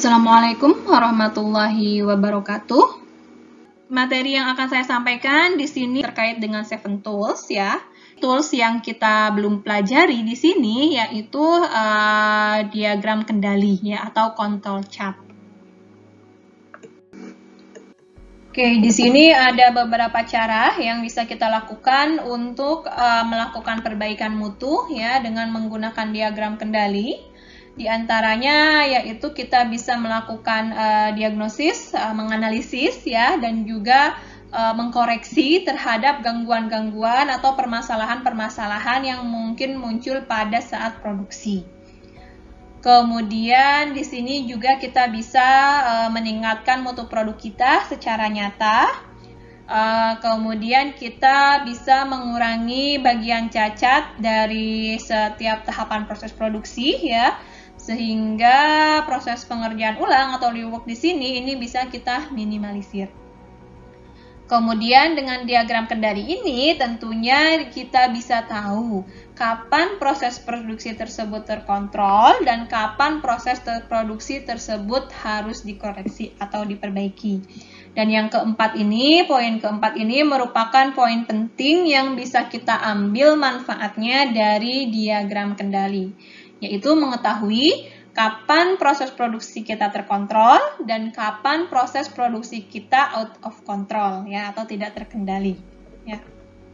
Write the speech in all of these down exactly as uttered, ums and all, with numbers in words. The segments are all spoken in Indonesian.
Assalamualaikum warahmatullahi wabarakatuh. Materi yang akan saya sampaikan di sini terkait dengan seven tools ya. Tools yang kita belum pelajari di sini yaitu uh, diagram kendali ya atau control chart. Oke, di sini ada beberapa cara yang bisa kita lakukan untuk uh, melakukan perbaikan mutu ya dengan menggunakan diagram kendali. Di antaranya yaitu kita bisa melakukan uh, diagnosis, uh, menganalisis ya dan juga uh, mengkoreksi terhadap gangguan-gangguan atau permasalahan-permasalahan yang mungkin muncul pada saat produksi. Kemudian di sini juga kita bisa uh, meningkatkan mutu produk kita secara nyata. Uh, kemudian kita bisa mengurangi bagian cacat dari setiap tahapan proses produksi ya. Sehingga proses pengerjaan ulang atau rework di sini ini bisa kita minimalisir. Kemudian dengan diagram kendali ini tentunya kita bisa tahu kapan proses produksi tersebut terkontrol dan kapan proses produksi tersebut harus dikoreksi atau diperbaiki. Dan yang keempat ini, poin keempat ini merupakan poin penting yang bisa kita ambil manfaatnya dari diagram kendali, yaitu mengetahui kapan proses produksi kita terkontrol dan kapan proses produksi kita out of control ya atau tidak terkendali ya.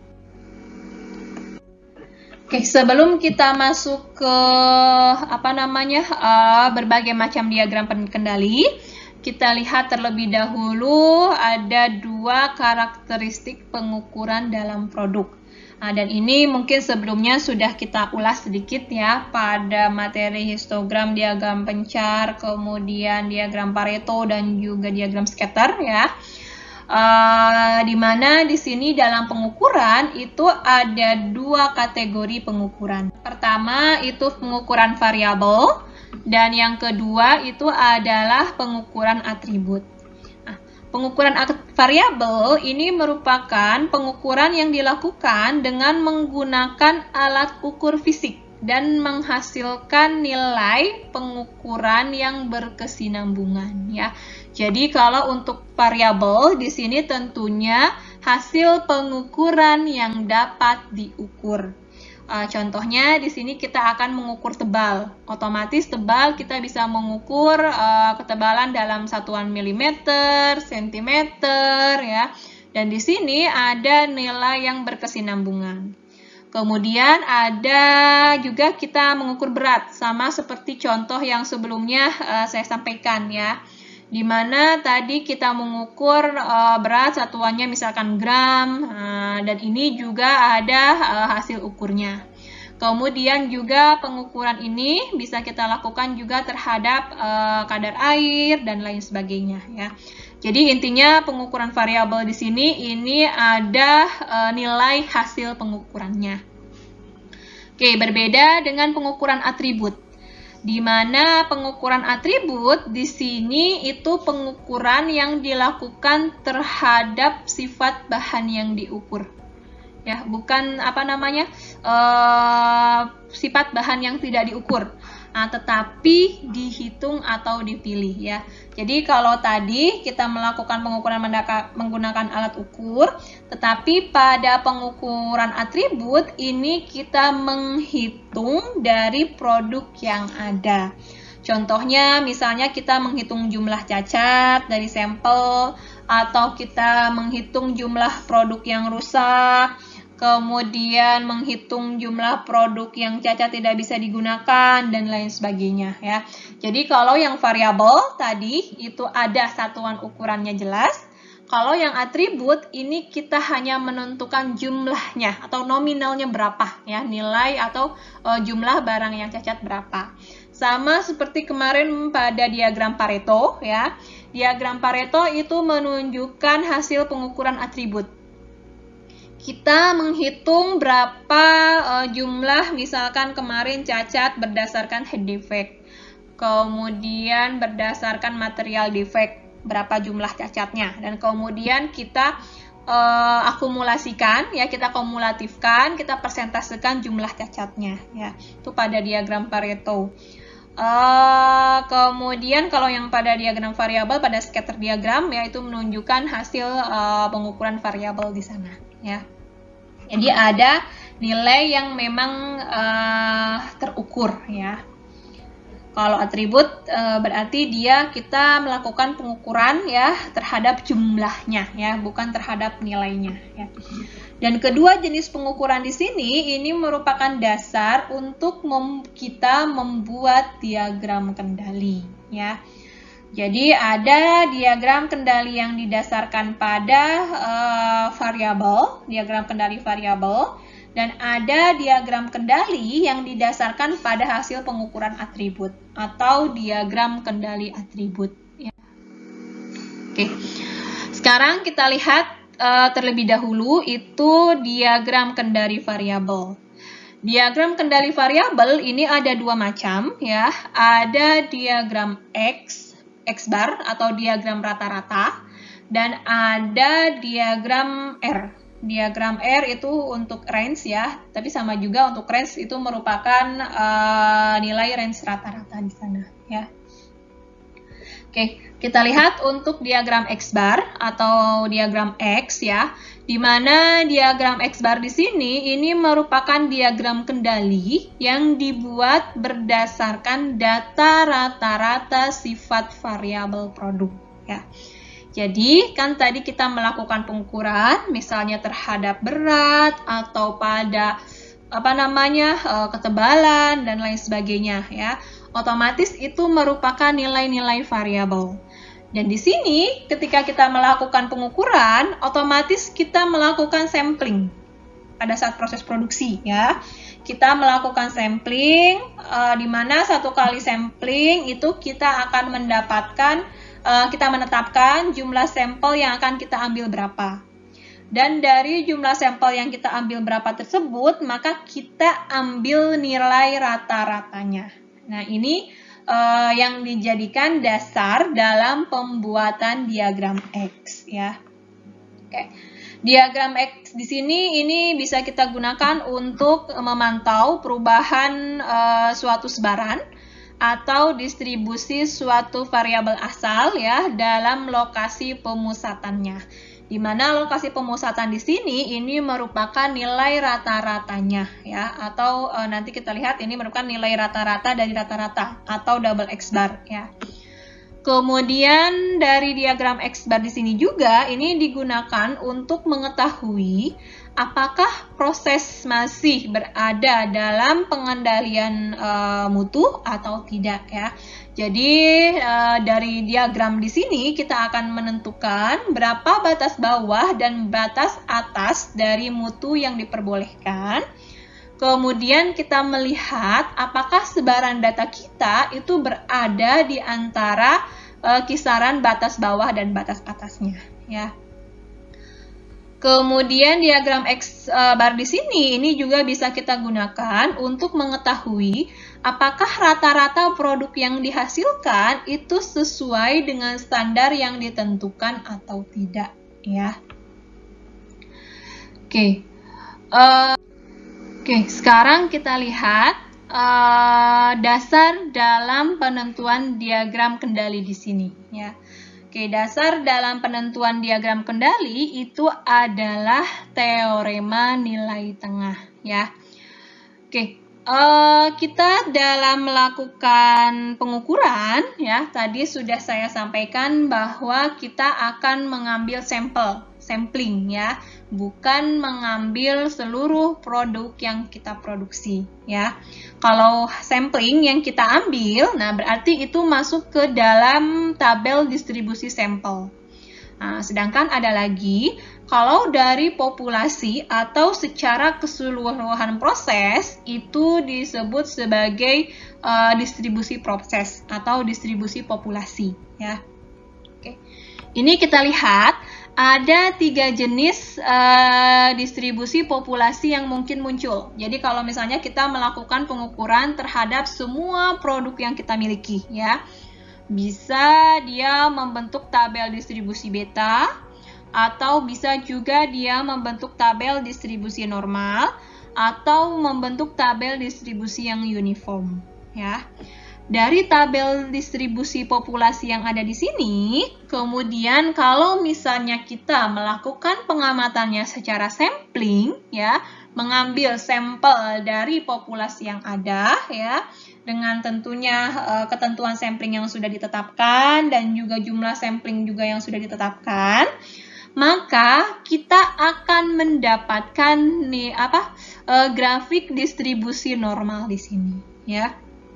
Oke, sebelum kita masuk ke apa namanya uh, berbagai macam diagram kendali, kita lihat terlebih dahulu ada dua karakteristik pengukuran dalam produk. Nah, dan ini mungkin sebelumnya sudah kita ulas sedikit ya pada materi histogram, diagram pencar, kemudian diagram Pareto dan juga diagram scatter ya. Uh, di mana di sini dalam pengukuran itu ada dua kategori pengukuran. Pertama itu pengukuran variabel dan yang kedua itu adalah pengukuran atribut. Pengukuran variabel ini merupakan pengukuran yang dilakukan dengan menggunakan alat ukur fisik dan menghasilkan nilai pengukuran yang berkesinambungan ya. Jadi kalau untuk variabel di sini tentunya hasil pengukuran yang dapat diukur. Uh, contohnya di sini kita akan mengukur tebal. Otomatis tebal kita bisa mengukur uh, ketebalan dalam satuan milimeter, sentimeter ya. Dan di sini ada nilai yang berkesinambungan. Kemudian ada juga kita mengukur berat sama seperti contoh yang sebelumnya uh, saya sampaikan ya. Di mana tadi kita mengukur uh, berat satuannya misalkan gram uh, dan ini juga ada uh, hasil ukurnya. Kemudian juga pengukuran ini bisa kita lakukan juga terhadap uh, kadar air dan lain sebagainya ya. Jadi intinya pengukuran variabel di sini ini ada uh, nilai hasil pengukurannya. Oke, berbeda dengan pengukuran atribut. Di mana pengukuran atribut di sini itu pengukuran yang dilakukan terhadap sifat bahan yang diukur. Ya, bukan apa namanya uh, sifat bahan yang tidak diukur, nah, tetapi dihitung atau dipilih ya. Jadi kalau tadi kita melakukan pengukuran menggunakan alat ukur, tetapi pada pengukuran atribut ini kita menghitung dari produk yang ada. Contohnya misalnya kita menghitung jumlah cacat dari sampel atau kita menghitung jumlah produk yang rusak. Kemudian menghitung jumlah produk yang cacat tidak bisa digunakan dan lain sebagainya ya. Jadi kalau yang variabel tadi itu ada satuan ukurannya jelas. Kalau yang atribut ini kita hanya menentukan jumlahnya atau nominalnya berapa ya, nilai atau e, jumlah barang yang cacat berapa. Sama seperti kemarin pada diagram Pareto ya. Diagram Pareto itu menunjukkan hasil pengukuran atribut. Kita menghitung berapa uh, jumlah misalkan kemarin cacat berdasarkan head defect. Kemudian berdasarkan material defect, berapa jumlah cacatnya. Dan kemudian kita uh, akumulasikan, ya kita kumulatifkan, kita persentasekan jumlah cacatnya. Ya, itu pada diagram Pareto. Uh, kemudian kalau yang pada diagram variabel, pada scatter diagram, yaitu menunjukkan hasil uh, pengukuran variabel di sana, ya. Jadi ada nilai yang memang uh, terukur, ya. Kalau atribut uh, berarti dia kita melakukan pengukuran, ya, terhadap jumlahnya, ya, bukan terhadap nilainya, ya. Dan kedua jenis pengukuran di sini ini merupakan dasar untuk mem kita membuat diagram kendali, ya. Jadi ada diagram kendali yang didasarkan pada uh, variabel, diagram kendali variabel, dan ada diagram kendali yang didasarkan pada hasil pengukuran atribut atau diagram kendali atribut, ya. Oke. Sekarang kita lihat Uh, terlebih dahulu itu diagram kendali variabel. Diagram kendali variabel ini ada dua macam, ya. Ada diagram X, X bar atau diagram rata-rata, dan ada diagram R. Diagram R itu untuk range, ya, tapi sama juga untuk range itu merupakan uh, nilai range rata-rata di sana, ya. Oke, kita lihat untuk diagram X bar atau diagram X, ya, di mana diagram X bar di sini ini merupakan diagram kendali yang dibuat berdasarkan data rata-rata sifat variabel produk, ya. Jadi kan tadi kita melakukan pengukuran, misalnya terhadap berat atau pada apa namanya ketebalan dan lain sebagainya, ya. Otomatis itu merupakan nilai-nilai variabel. Dan di sini ketika kita melakukan pengukuran, otomatis kita melakukan sampling pada saat proses produksi, ya. Kita melakukan sampling, uh, di mana satu kali sampling itu kita akan mendapatkan, uh, kita menetapkan jumlah sampel yang akan kita ambil berapa. Dan dari jumlah sampel yang kita ambil berapa tersebut, maka kita ambil nilai rata-ratanya. Nah, ini uh, yang dijadikan dasar dalam pembuatan diagram X, ya. Oke. Diagram X di sini ini bisa kita gunakan untuk memantau perubahan uh, suatu sebaran atau distribusi suatu variabel asal, ya, dalam lokasi pemusatannya. Di mana lokasi pemusatan di sini ini merupakan nilai rata-ratanya, ya, atau e, nanti kita lihat ini merupakan nilai rata-rata dari rata-rata atau double X bar, ya. Kemudian dari diagram X bar di sini juga ini digunakan untuk mengetahui apakah proses masih berada dalam pengendalian e, mutu atau tidak, ya. Jadi uh, dari diagram di sini kita akan menentukan berapa batas bawah dan batas atas dari mutu yang diperbolehkan. Kemudian kita melihat apakah sebaran data kita itu berada di antara uh, kisaran batas bawah dan batas atasnya, ya. Kemudian diagram X bar di sini ini juga bisa kita gunakan untuk mengetahui apakah rata-rata produk yang dihasilkan itu sesuai dengan standar yang ditentukan atau tidak, ya. Oke, uh, oke, sekarang kita lihat uh, dasar dalam penentuan diagram kendali di sini, ya. Oke, dasar dalam penentuan diagram kendali itu adalah teorema nilai tengah, ya. Oke, uh, kita dalam melakukan pengukuran, ya, tadi sudah saya sampaikan bahwa kita akan mengambil sampel, sampling, ya, bukan mengambil seluruh produk yang kita produksi, ya. Kalau sampling yang kita ambil, nah berarti itu masuk ke dalam tabel distribusi sampel. Nah, sedangkan ada lagi, kalau dari populasi atau secara keseluruhan proses, itu disebut sebagai uh, distribusi proses atau distribusi populasi, ya. Oke. Ini kita lihat ada tiga jenis uh, distribusi populasi yang mungkin muncul. Jadi kalau misalnya kita melakukan pengukuran terhadap semua produk yang kita miliki, ya, bisa dia membentuk tabel distribusi beta, atau bisa juga dia membentuk tabel distribusi normal, atau membentuk tabel distribusi yang uniform, ya. dari tabel distribusi populasi yang ada di sini, kemudian kalau misalnya kita melakukan pengamatannya secara sampling, ya, mengambil sampel dari populasi yang ada, ya, dengan tentunya uh, ketentuan sampling yang sudah ditetapkan dan juga jumlah sampling juga yang sudah ditetapkan, maka kita akan mendapatkan nih apa uh, grafik distribusi normal di sini, ya.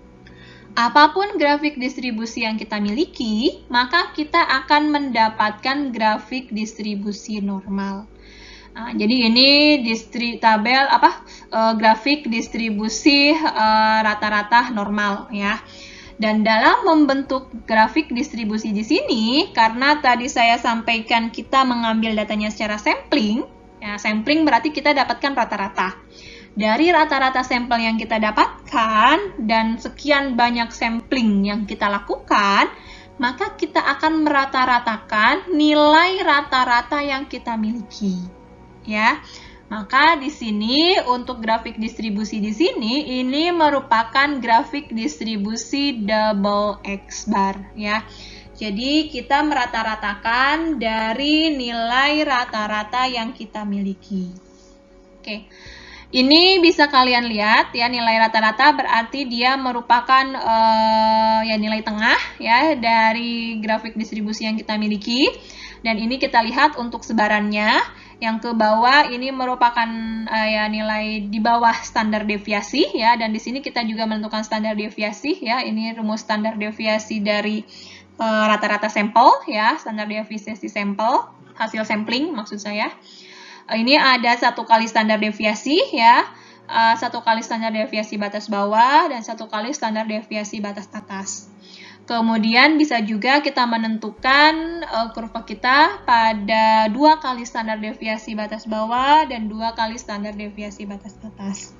Apapun grafik distribusi yang kita miliki, maka kita akan mendapatkan grafik distribusi normal. Nah, jadi ini distri tabel apa e, grafik distribusi rata-rata e, normal, ya. Dan dalam membentuk grafik distribusi di sini, karena tadi saya sampaikan kita mengambil datanya secara sampling, ya, sampling berarti kita dapatkan rata-rata. Dari rata-rata sampel yang kita dapatkan dan sekian banyak sampling yang kita lakukan, maka kita akan merata-ratakan nilai rata-rata yang kita miliki, ya. Maka di sini untuk grafik distribusi di sini ini merupakan grafik distribusi double X bar, ya. Jadi kita merata-ratakan dari nilai rata-rata yang kita miliki. Oke. Ini bisa kalian lihat, ya, nilai rata-rata berarti dia merupakan uh, ya nilai tengah, ya, dari grafik distribusi yang kita miliki. Dan ini kita lihat untuk sebarannya, yang ke bawah ini merupakan uh, ya nilai di bawah standar deviasi, ya, dan di sini kita juga menentukan standar deviasi, ya. Ini rumus standar deviasi dari rata-rata uh, sampel, ya, standar deviasi sampel, hasil sampling maksud saya. Ini ada satu kali standar deviasi, ya, uh, satu kali standar deviasi batas bawah, dan satu kali standar deviasi batas atas. Kemudian bisa juga kita menentukan uh, kurva kita pada dua kali standar deviasi batas bawah dan dua kali standar deviasi batas atas.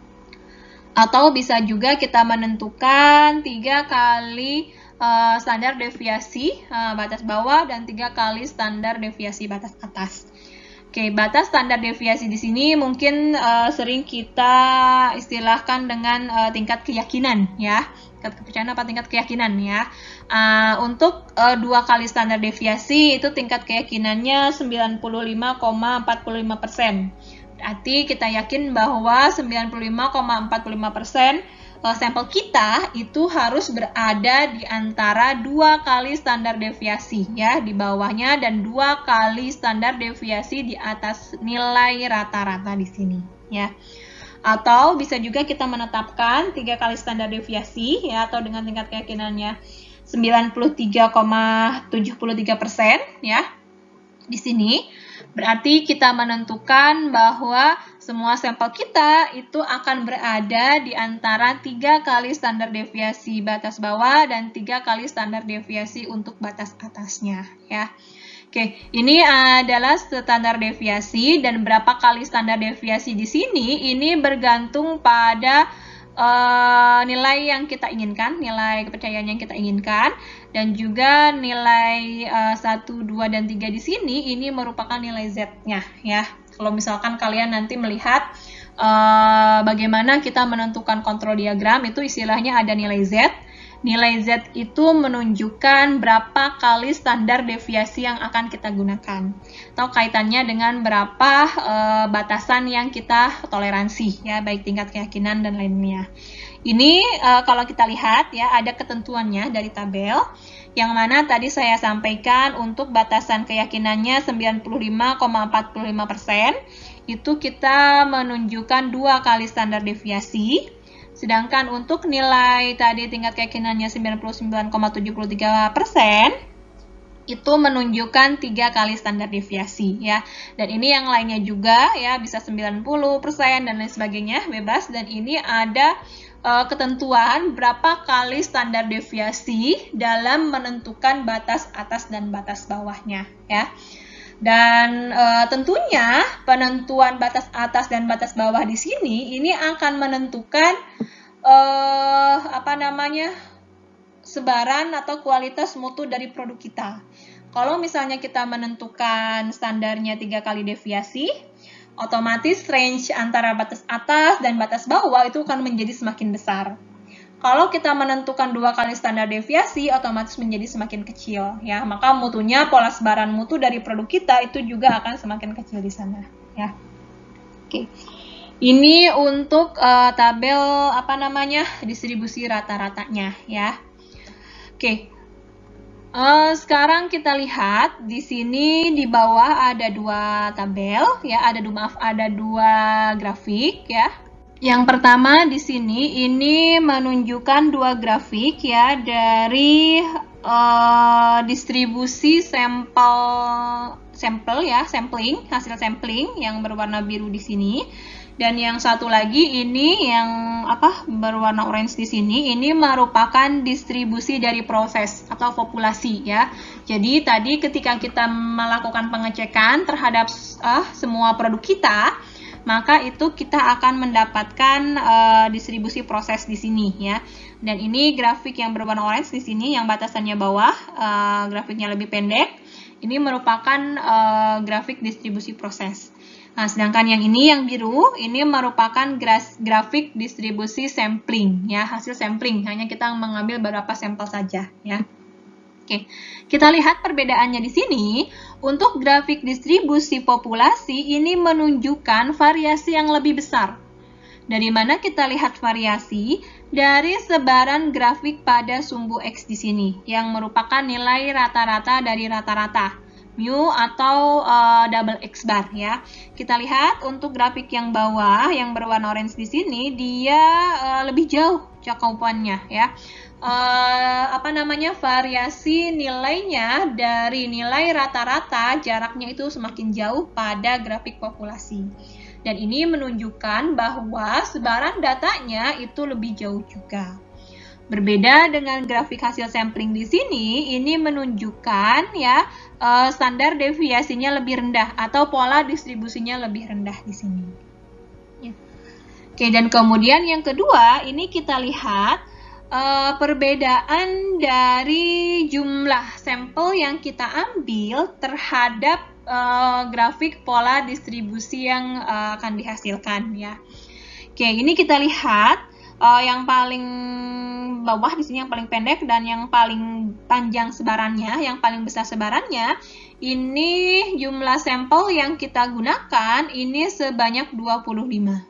Atau bisa juga kita menentukan tiga kali uh, standar deviasi uh, batas bawah dan tiga kali standar deviasi batas atas. Oke, batas standar deviasi di sini mungkin uh, sering kita istilahkan dengan uh, tingkat keyakinan, ya. Tingkat kepercayaan apa tingkat keyakinan, ya. Uh, untuk uh, dua kali standar deviasi itu tingkat keyakinannya sembilan puluh lima koma empat puluh lima persen. Berarti kita yakin bahwa sembilan puluh lima koma empat puluh lima persen sampel kita itu harus berada di antara dua kali standar deviasi, ya, di bawahnya, dan dua kali standar deviasi di atas nilai rata-rata di sini, ya. Atau bisa juga kita menetapkan tiga kali standar deviasi, ya, atau dengan tingkat keyakinannya sembilan puluh tiga koma tujuh tiga persen, ya. Di sini berarti kita menentukan bahwa semua sampel kita itu akan berada di antara tiga kali standar deviasi batas bawah dan tiga kali standar deviasi untuk batas atasnya, ya. Oke, ini adalah standar deviasi, dan berapa kali standar deviasi di sini ini bergantung pada uh, nilai yang kita inginkan, nilai kepercayaan yang kita inginkan, dan juga nilai uh, satu, dua, dan tiga di sini ini merupakan nilai Z-nya, ya. Kalau misalkan kalian nanti melihat uh, bagaimana kita menentukan kontrol diagram, itu istilahnya ada nilai Z. Nilai Z itu menunjukkan berapa kali standar deviasi yang akan kita gunakan, atau kaitannya dengan berapa uh, batasan yang kita toleransi, ya, baik tingkat keyakinan dan lainnya. Ini uh, kalau kita lihat, ya, ada ketentuannya dari tabel, yang mana tadi saya sampaikan untuk batasan keyakinannya sembilan puluh lima koma empat puluh lima persen, itu kita menunjukkan dua kali standar deviasi. Sedangkan untuk nilai tadi tingkat keyakinannya sembilan puluh sembilan koma tujuh tiga persen, itu menunjukkan tiga kali standar deviasi, ya. Dan ini yang lainnya juga, ya, bisa sembilan puluh persen dan lain sebagainya, bebas. Dan ini ada uh, ketentuan berapa kali standar deviasi dalam menentukan batas atas dan batas bawahnya, ya. Dan uh, tentunya penentuan batas atas dan batas bawah di sini ini akan menentukan uh, apa namanya sebaran atau kualitas mutu dari produk kita. Kalau misalnya kita menentukan standarnya tiga kali deviasi, otomatis range antara batas atas dan batas bawah itu akan menjadi semakin besar. kalau kita menentukan dua kali standar deviasi, otomatis menjadi semakin kecil, ya. Maka mutunya, pola sebaran mutu dari produk kita itu juga akan semakin kecil di sana, ya. Oke. Ini untuk uh, tabel apa namanya distribusi rata-ratanya, ya. Oke. Uh, sekarang kita lihat di sini di bawah ada dua tabel, ya. Ada dua maaf ada dua grafik, ya. Yang pertama di sini ini menunjukkan dua grafik ya dari uh, distribusi sampel sampel ya, sampling, hasil sampling yang berwarna biru di sini. Dan yang satu lagi ini yang apa berwarna orange di sini ini merupakan distribusi dari proses atau populasi ya. Jadi tadi ketika kita melakukan pengecekan terhadap uh, semua produk kita, maka itu kita akan mendapatkan uh, distribusi proses di sini ya. Dan ini grafik yang berwarna orange di sini yang batasannya bawah, uh, grafiknya lebih pendek. Ini merupakan uh, grafik distribusi proses. Nah, sedangkan yang ini yang biru ini merupakan grafik distribusi sampling ya, hasil sampling. Hanya kita mengambil beberapa sampel saja ya. Oke, kita lihat perbedaannya di sini. Untuk grafik distribusi populasi ini menunjukkan variasi yang lebih besar. Dari mana kita lihat variasi? Dari sebaran grafik pada sumbu X di sini, yang merupakan nilai rata-rata dari rata-rata, mu atau uh, double X bar ya. Kita lihat untuk grafik yang bawah, yang berwarna orange di sini, dia uh, lebih jauh cakupannya ya. Uh, apa namanya variasi nilainya dari nilai rata-rata jaraknya itu semakin jauh pada grafik populasi, dan ini menunjukkan bahwa sebaran datanya itu lebih jauh juga. Berbeda dengan grafik hasil sampling di sini, ini menunjukkan ya uh, standar deviasinya lebih rendah atau pola distribusinya lebih rendah di sini. Ya. Oke, dan kemudian yang kedua ini kita lihat Uh, perbedaan dari jumlah sampel yang kita ambil terhadap uh, grafik pola distribusi yang uh, akan dihasilkan ya. Oke, ini kita lihat uh, yang paling bawah di sini yang paling pendek dan yang paling panjang sebarannya, yang paling besar sebarannya. Ini jumlah sampel yang kita gunakan ini sebanyak dua puluh lima.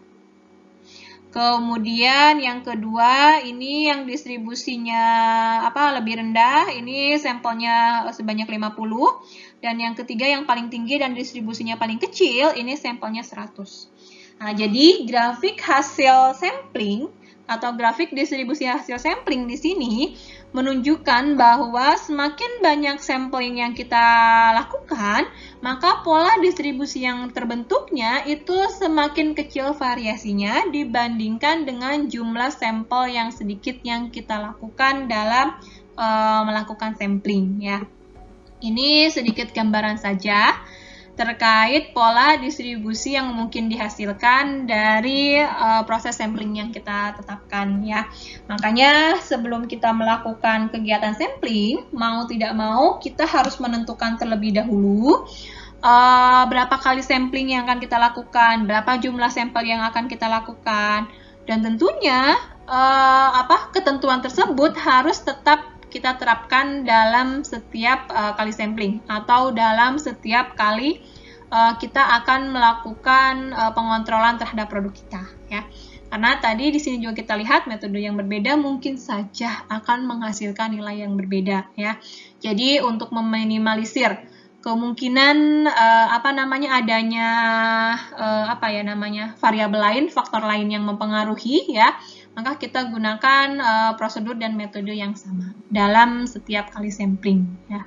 Kemudian yang kedua ini yang distribusinya apa lebih rendah, ini sampelnya sebanyak lima puluh, dan yang ketiga yang paling tinggi dan distribusinya paling kecil ini sampelnya seratus. Nah, jadi grafik hasil sampling atau grafik distribusi hasil sampling di sini menunjukkan bahwa semakin banyak sampling yang kita lakukan, maka pola distribusi yang terbentuknya itu semakin kecil variasinya dibandingkan dengan jumlah sampel yang sedikit yang kita lakukan dalam uh, melakukan sampling ya. Ini sedikit gambaran saja terkait pola distribusi yang mungkin dihasilkan dari uh, proses sampling yang kita tetapkan ya. Makanya sebelum kita melakukan kegiatan sampling, mau tidak mau kita harus menentukan terlebih dahulu uh, berapa kali sampling yang akan kita lakukan, berapa jumlah sampel yang akan kita lakukan, dan tentunya uh, apa ketentuan tersebut harus tetap kita terapkan dalam setiap uh, kali sampling atau dalam setiap kali uh, kita akan melakukan uh, pengontrolan terhadap produk kita ya. Karena tadi di sini juga kita lihat metode yang berbeda mungkin saja akan menghasilkan nilai yang berbeda ya. Jadi untuk meminimalisir kemungkinan uh, apa namanya adanya uh, apa ya namanya variabel lain, faktor lain yang mempengaruhi ya, maka kita gunakan uh, prosedur dan metode yang sama dalam setiap kali sampling ya.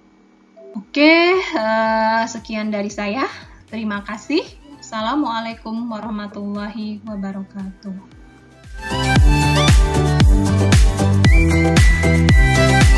Oke, uh, sekian dari saya. Terima kasih. Assalamualaikum warahmatullahi wabarakatuh.